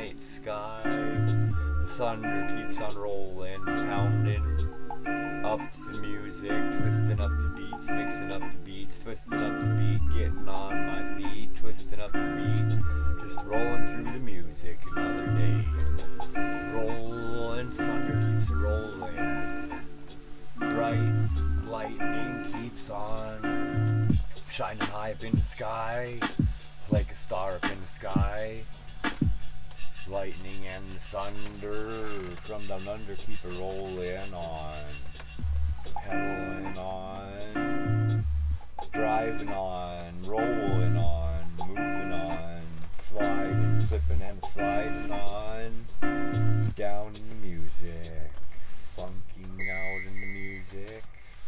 night sky. The thunder keeps on rolling, pounding up the music, twisting up the beats, mixing up the beats, twisting up the beat, getting on my feet, twisting up the beat, just rolling through the music. Another day, rolling, thunder keeps rolling, bright lightning keeps on shining high up in the sky, like a star up in the sky. Lightning and thunder from down under keep a rolling on, pedaling on, driving on, rolling on, moving on, sliding, slipping and sliding on, down in the music, funking out in the music.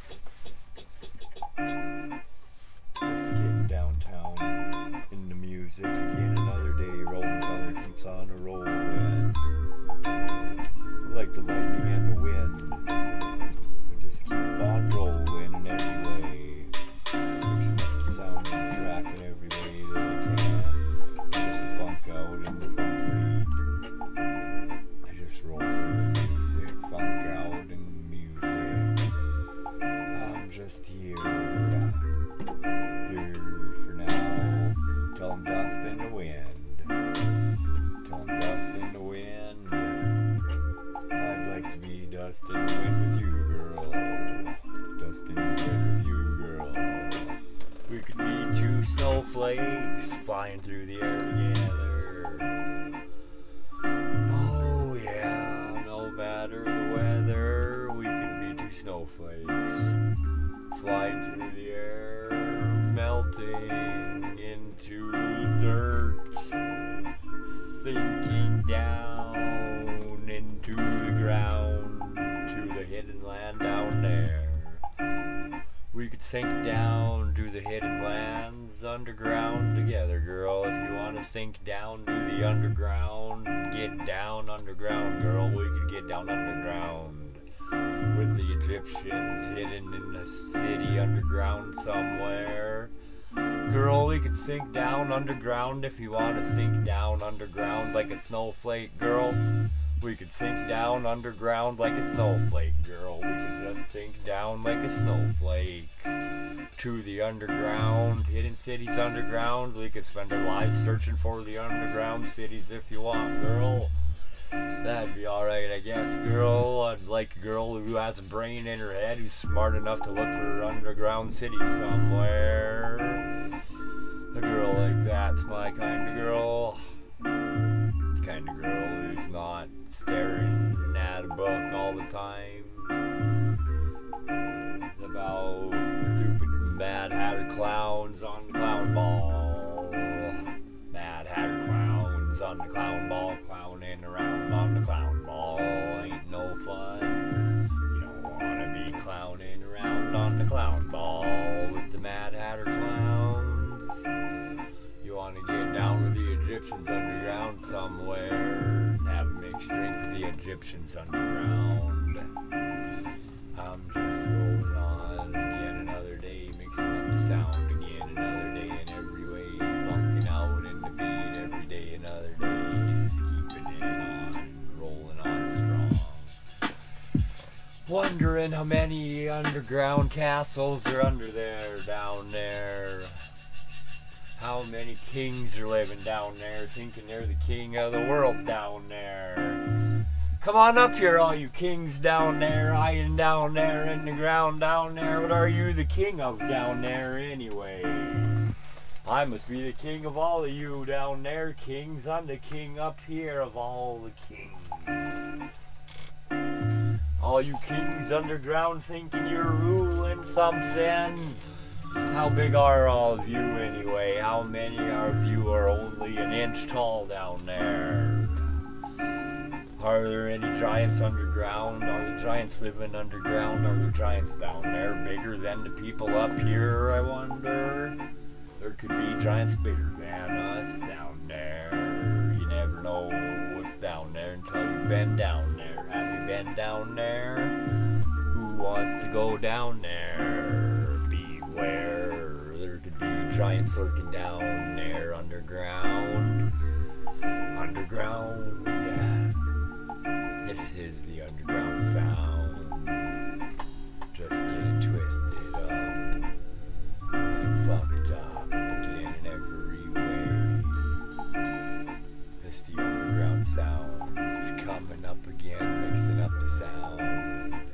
Just getting downtown in the music again. Another day, rolling thunder keeps on a rolling. Like the lightning and the wind, we just keep on rolling in every way, mixing up the sound and track in every way that we can. Just to funk out in the funky beat. I just roll through the music, funk out in the music. I'm just here for now, till I'm dust in the wind, till I'm dust in the wind. I'd like to be dust in the wind with you, girl, dust in the wind with you, girl. We could be two snowflakes flying through the air together. Oh yeah, no matter the weather, we could be two snowflakes flying through the air, melting into the dirt, sinking down into the ground, to the hidden land down there. We could sink down to the hidden lands underground together, girl. If you want to sink down to the underground, get down underground, girl. We could get down underground with the Egyptians hidden in the city underground somewhere. Girl, we could sink down underground if you want to sink down underground like a snowflake, girl. We could sink down underground like a snowflake, girl. We could just sink down like a snowflake to the underground, hidden cities underground. We could spend our lives searching for the underground cities if you want, girl. That'd be alright, I guess, girl. I'd like a girl who has a brain in her head, who's smart enough to look for underground cities somewhere. A girl like that's my kind of girl. Kind of girl who's not staring at a book all the time about stupid Mad Hatter clowns on the clown ball. Mad Hatter clowns on the clown ball, clowning around on the clown ball. Ain't no fun. You don't wanna be clowning around on the clown ball with the Mad Hatter clowns. You wanna get down with the Egyptians underground somewhere and have a mixed drink with the Egyptians underground. I'm just rolling on again another day, mixing up the sound again another day in every way, funking out in the beat every day another day, just keeping it on, rolling on strong. Wondering how many underground castles are under there, down there. How many kings are living down there, thinking they're the king of the world down there. Come on up here, all you kings down there, hiding down there in the ground down there. What are you the king of down there anyway? I must be the king of all of you down there, kings. I'm the king up here of all the kings. All you kings underground thinking you're ruling something. How big are all of you anyway? How many of you are only an inch tall down there? Are there any giants underground? Are the giants living underground? Are the giants down there bigger than the people up here, I wonder? There could be giants bigger than us down there. You never know what's down there until you've been down there. Have you been down there? Who wants to go down there? Beware, there could be giants lurking down there underground. underground. This is the underground sounds. Just getting twisted up and fucked up again in every way. This the underground sounds coming up again, mixing up the sound.